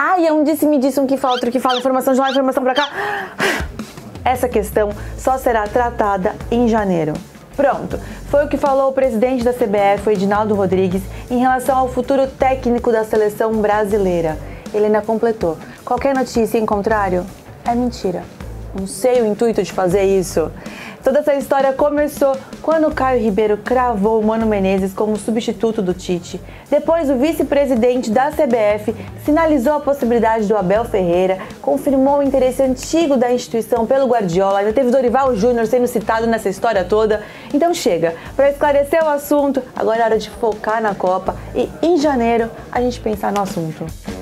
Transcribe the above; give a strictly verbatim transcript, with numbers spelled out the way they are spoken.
Ai, é um disse-me disse, um que fala, outro que fala, informação de lá, informação pra cá. Essa questão só será tratada em janeiro. Pronto, foi o que falou o presidente da C B F, o Edinaldo Rodrigues, em relação ao futuro técnico da seleção brasileira. Ele ainda completou: qualquer notícia em contrário é mentira. Não sei o intuito de fazer isso. Toda essa história começou quando o Caio Ribeiro cravou o Mano Menezes como substituto do Tite. Depois, o vice-presidente da C B F sinalizou a possibilidade do Abel Ferreira, confirmou o interesse antigo da instituição pelo Guardiola, ainda teve Dorival Júnior sendo citado nessa história toda. Então chega, para esclarecer o assunto, agora é hora de focar na Copa e em janeiro a gente pensar no assunto.